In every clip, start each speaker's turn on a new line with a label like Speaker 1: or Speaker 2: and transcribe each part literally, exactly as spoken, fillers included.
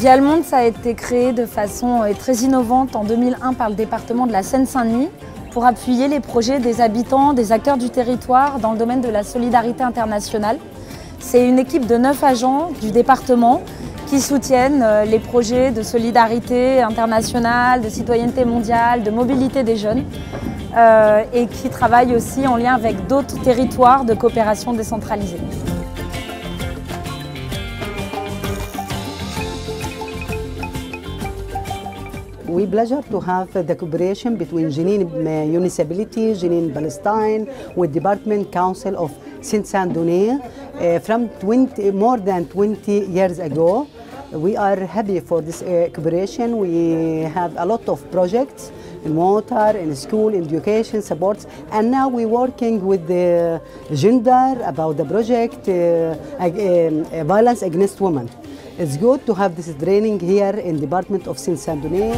Speaker 1: Via le Monde, ça a été créé de façon très innovante en deux mille un par le département de la Seine-Saint-Denis pour appuyer les projets des habitants, des acteurs du territoire dans le domaine de la solidarité internationale. C'est une équipe de neuf agents du département qui soutiennent les projets de solidarité internationale, de citoyenneté mondiale, de mobilité des jeunes euh, et qui travaillent aussi en lien avec d'autres territoires de coopération décentralisée.
Speaker 2: We pleasure to have the cooperation between Jenin Municipality, Jenin Palestine, with Department Council of Seine-Saint-Denis uh, from twenty, more than twenty years ago. We are happy for this uh, cooperation. We have a lot of projects in water, in school, in education supports, and now we're working with the gender about the project uh, uh, violence against women. It's good to have this training here in the Department of Seine-Saint-Denis.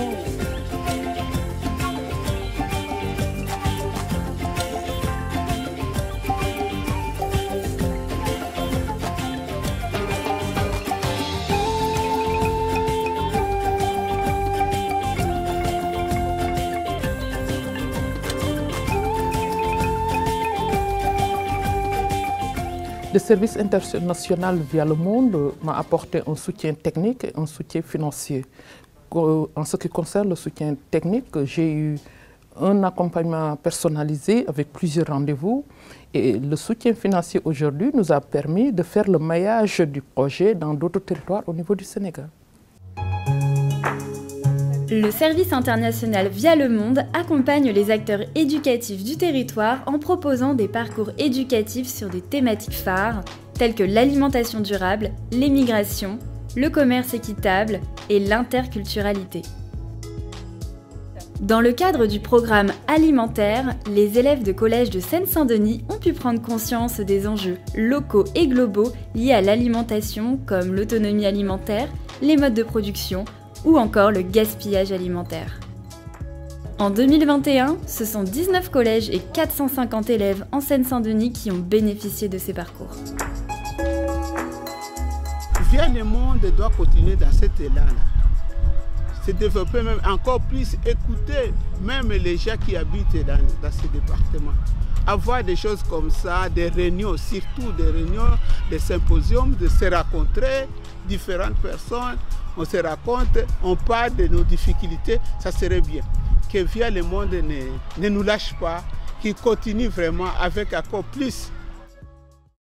Speaker 3: Le service international Via le Monde m'a apporté un soutien technique et un soutien financier. En ce qui concerne le soutien technique, j'ai eu un accompagnement personnalisé avec plusieurs rendez-vous et le soutien financier aujourd'hui nous a permis de faire le maillage du projet dans d'autres territoires au niveau du Sénégal.
Speaker 4: Le service international Via le Monde accompagne les acteurs éducatifs du territoire en proposant des parcours éducatifs sur des thématiques phares telles que l'alimentation durable, l'émigration, le commerce équitable et l'interculturalité. Dans le cadre du programme alimentaire, les élèves de collège de Seine-Saint-Denis ont pu prendre conscience des enjeux locaux et globaux liés à l'alimentation comme l'autonomie alimentaire, les modes de production, ou encore le gaspillage alimentaire. En deux mille vingt et un, ce sont dix-neuf collèges et quatre cent cinquante élèves en Seine-Saint-Denis qui ont bénéficié de ces parcours.
Speaker 5: Via le Monde doit continuer dans cet élan-là, se développer même encore plus, écouter même les gens qui habitent dans, dans ce département. Avoir des choses comme ça, des réunions, surtout des réunions, des symposiums, de se rencontrer, différentes personnes, on se raconte, on parle de nos difficultés, ça serait bien. Que Via le Monde ne, ne nous lâche pas, qu'il continue vraiment avec encore plus